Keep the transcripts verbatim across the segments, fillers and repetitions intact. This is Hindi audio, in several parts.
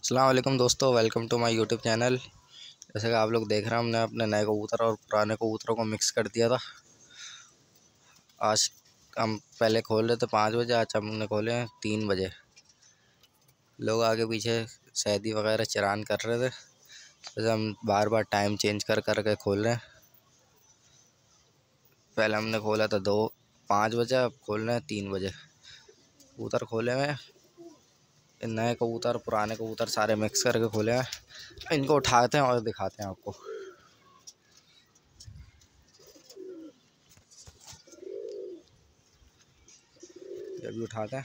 अस्सलाम वालेकुम दोस्तों, welcome to my YouTube channel. जैसे कि आप लोग देख रहे हैं, हमने अपने नए कबूतर और पुराने कबूतरों को मिक्स कर दिया था। आज हम पहले खोल रहे थे पाँच बजे, आज हमने खोले हैं तीन बजे। लोग आगे पीछे सैदी वगैरह चरान कर रहे थे, जैसे हम बार बार टाइम चेंज कर कर के खोल रहे हैं। पहले हमने खोला था दो पाँच बजे, अब खोल रहे हैं तीन बजे। कबूतर खोले हुए नए कबूतर पुराने कबूतर सारे मिक्स करके खोले हैं। इनको उठाते हैं और दिखाते हैं आपको। ये भी उठाते हैं,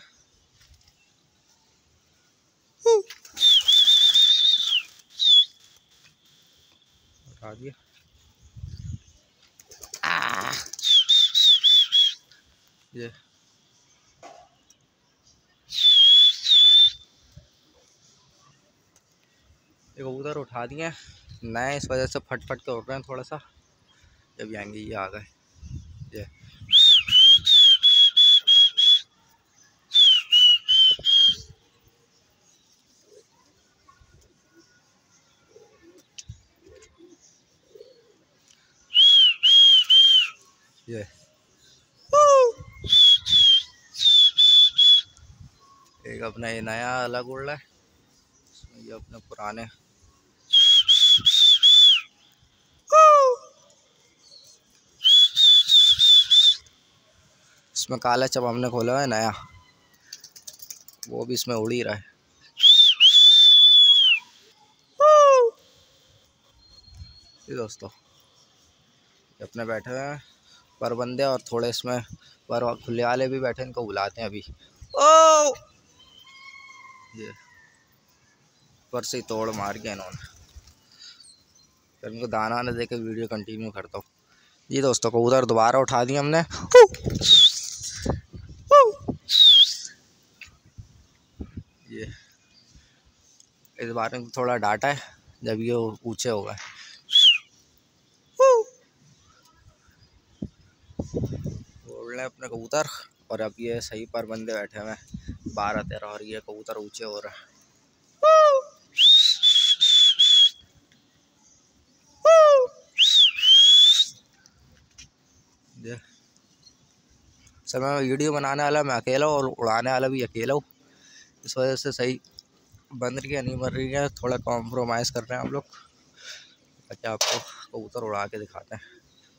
उठा दिए। ये ये कबूतर उठा दिए नए, इस वजह से फट फट के उड़ रहे हैं थोड़ा सा। जब आएंगे ये आ गए। ये ये एक अपना ये नया अलग उड़ रहा है, ये अपने पुराने। इसमें काला चब हमने खोला है नया, वो भी इसमें उड़ ही रहा है। ये दोस्तों ये अपने बैठे हुए हैं पर बंदे, और थोड़े इसमें पर खुले वाले भी बैठे, इनको बुलाते हैं अभी। ओ ये पर से तोड़ मार के इन्होंने, फिर इनको दाना न दे के वीडियो कंटिन्यू करता हूँ। जी दोस्तों, कबूतर दोबारा उठा दिए हमने। ये इस बार में थोड़ा डाटा है, जब ये ऊंचे हो गए। उड़ रहे अपने कबूतर, और अब ये सही पर बंदे बैठे हुए हैं बारह तेरह, और ये कबूतर ऊंचे हो रहे हैं। ये सर मैं वीडियो बनाने वाला मैं अकेला हूँ और उड़ाने वाला भी अकेला हूँ, इस वजह से सही बन रही है नहीं बन रही है, थोड़ा कॉम्प्रोमाइज़ कर रहे हैं हम लोग, ताकि आपको कबूतर उड़ा के दिखाते हैं।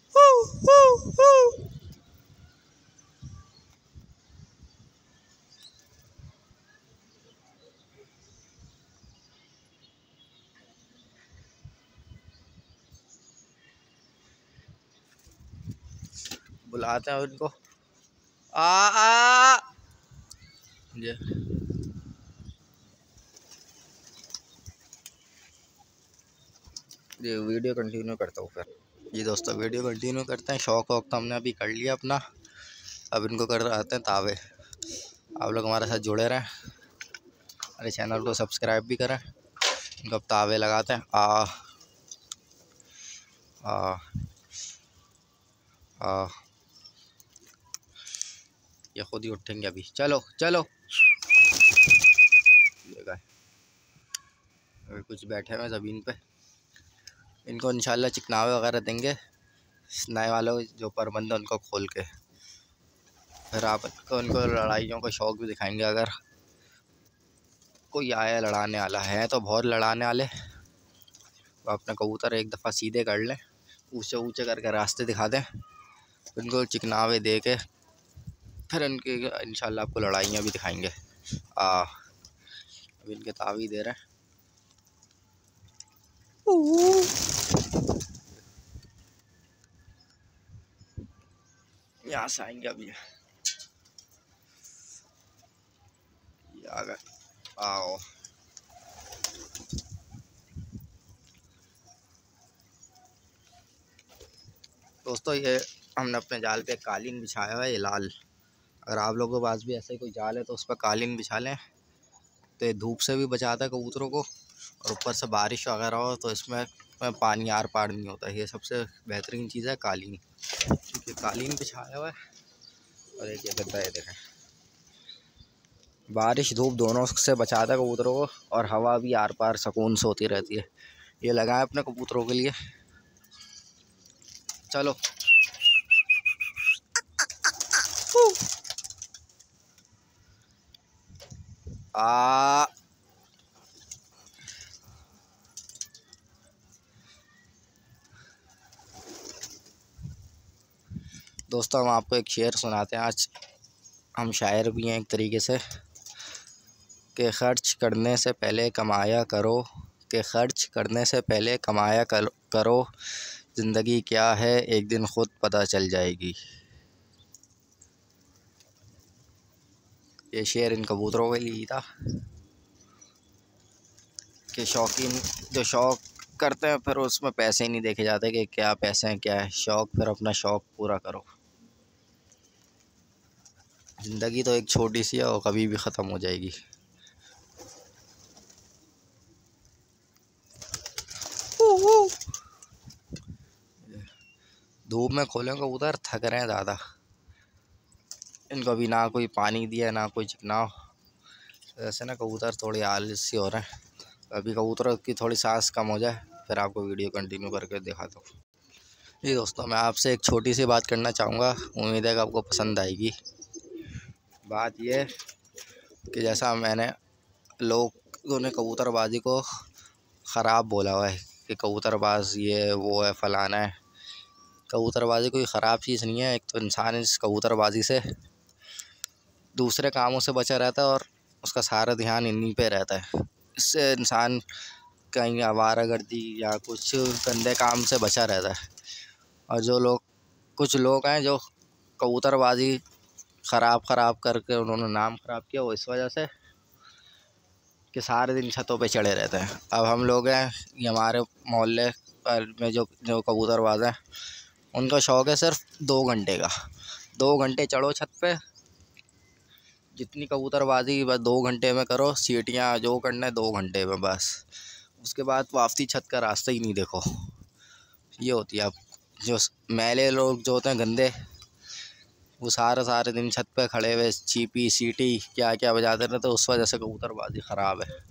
बुलाते हैं उनको। आ आ ये ये वीडियो कंटिन्यू करता हूँ फिर। ये दोस्तों वीडियो कंटिन्यू करते हैं। शौक वौक तो हमने अभी कर लिया अपना, अब इनको कर आते हैं तावे। आप लोग हमारे साथ जुड़े रहें, हमारे चैनल को सब्सक्राइब भी करें। इनको अब तावे लगाते हैं। आ आ आ ये खुद ही उठेंगे अभी। चलो चलो, ये गए अभी कुछ बैठे हुए ज़मीन पे। इनको इंशाल्लाह चिकनावे वगैरह देंगे नए वालों जो परबंद उनको खोल के, फिर आप को उनको लड़ाइयों का शौक़ भी दिखाएंगे। अगर कोई आया लड़ाने वाला है तो बहुत लड़ाने वाले, तो अपने कबूतर एक दफ़ा सीधे कर लें, ऊँचे ऊँचे करके रास्ते दिखा दें, उनको चिकनावे दे के फिर इनके इंशाल्लाह आपको लड़ाइयाँ भी दिखाएंगे। आ अब इनके तावी दे रहे हैं। यहाँ से आएंगे अभी, आ गए। आओ दोस्तों, ये हमने अपने जाल पे कालीन बिछाया हुआ है, ये लाल। अगर आप लोगों के पास भी ऐसे कोई जाल है तो उस पर कालीन बिछा लें, तो ये धूप से भी बचाता है कबूतरों को, और ऊपर से बारिश वगैरह हो तो इसमें पानी आर पार नहीं होता। ये सबसे बेहतरीन चीज़ है कालीन, क्योंकि कालीन बिछाया हुआ है। और एक ये गद्दा है देखें, बारिश धूप दोनों से बचाता है कबूतरों को, और हवा भी आर पार सुकून से होती रहती है। ये लगाए अपने कबूतरों के लिए। चलो आ दोस्तों, हम आपको एक शेर सुनाते हैं आज। हम शायर भी हैं एक तरीके से, कि खर्च करने से पहले कमाया करो, कि खर्च करने से पहले कमाया कर, करो ज़िंदगी क्या है एक दिन खुद पता चल जाएगी। ये शेर इन कबूतरों के लिए था कि शौकीन जो शौक़ करते हैं फिर उसमें पैसे ही नहीं देखे जाते कि क्या पैसे हैं क्या है शौक़, फिर अपना शौक़ पूरा करो। ज़िंदगी तो एक छोटी सी है और कभी भी ख़त्म हो जाएगी। धूप में खोले कबूतर थक रहे हैं ज़्यादा, इनको अभी ना कोई पानी दिया ना कोई चिकनाव, ऐसे ना कबूतर थोड़ी आलसी हो रहे हैं। अभी कबूतरों की थोड़ी सांस कम हो जाए फिर आपको वीडियो कंटिन्यू करके दिखाता हूँ। जी दोस्तों, मैं आपसे एक छोटी सी बात करना चाहूँगा, उम्मीद है कि आपको पसंद आएगी। बात ये कि जैसा मैंने लोगों ने कबूतरबाजी को ख़राब बोला हुआ है कि कबूतरबाज ये वो है फलाना है, कबूतरबाजी कोई ख़राब चीज़ नहीं है। एक तो इंसान इस कबूतरबाजी से दूसरे कामों से बचा रहता है और उसका सारा ध्यान इन्हीं पे रहता है। इससे इंसान कहीं आवारागर्दी या कुछ गंदे काम से बचा रहता है। और जो लोग कुछ लोग हैं जो कबूतरबाजी ख़राब ख़राब करके उन्होंने नाम ख़राब किया, वो इस वजह से कि सारे दिन छतों पे चढ़े रहते हैं। अब हम लोग हैं, ये हमारे मोहल्ले में जो जो कबूतरबाज हैं उनका शौक़ है सिर्फ दो घंटे का। दो घंटे चढ़ो छत पे, जितनी कबूतरबाजी बस दो घंटे में करो, सीटियाँ जो करना है दो घंटे में बस। उसके बाद वापसी छत का रास्ता ही नहीं देखो। ये होती है। अब जो मैले लोग जो होते हैं गंदे, वो सारे सारे दिन छत पे खड़े हुए चीपी सीटी क्या क्या बजाते रहते, तो उस वजह से कबूतरबाजी ख़राब है।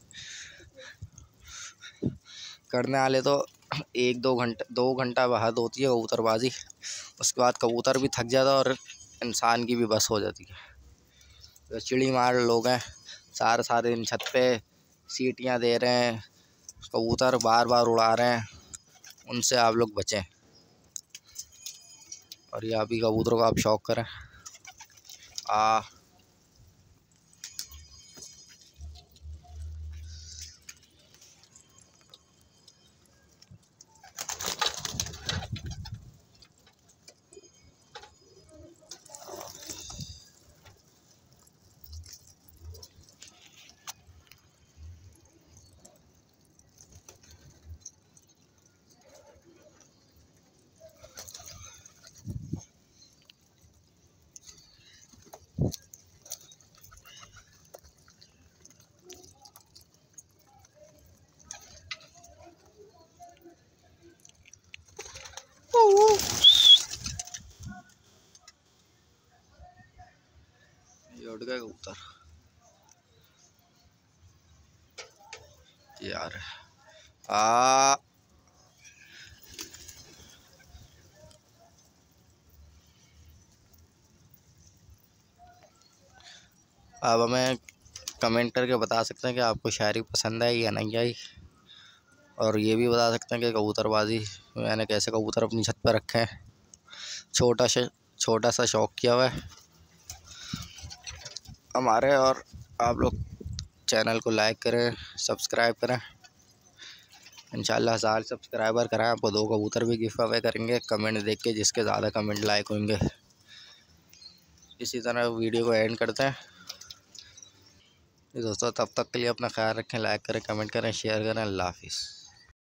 करने वाले तो एक दो घंटे दो घंटा हद होती है कबूतरबाजी, उसके बाद कबूतर भी थक जाता है और इंसान की भी बस हो जाती है। तो चिड़ी मार लोग हैं, सारे सारे दिन छत पे सीटियाँ दे रहे हैं, कबूतर बार बार उड़ा रहे हैं, उनसे आप लोग बचें। और ये अभी कबूतरों का आप शौक़ करें। आ ये उड़ गए कबूतर यार। आ अब हमें कमेंट करके बता सकते हैं कि आपको शायरी पसंद आई या नहीं आई, और ये भी बता सकते हैं कि कबूतरबाजी मैंने कैसे कबूतर अपनी छत पर रखे हैं। छोटा सा छोटा सा शौक़ किया हुआ है हमारे। और आप लोग चैनल को लाइक करें, सब्सक्राइब करें। इंशाल्लाह हज़ार सब्सक्राइबर कराएं, आपको दो कबूतर भी गिफ्ट अवे करेंगे कमेंट देख के, जिसके ज़्यादा कमेंट लाइक होंगे। इसी तरह वीडियो को एंड करते हैं। दोस्तों, तब तक के लिए अपना ख्याल रखें, लाइक करें, कमेंट करें, शेयर करें। अल्लाह हाफिज़।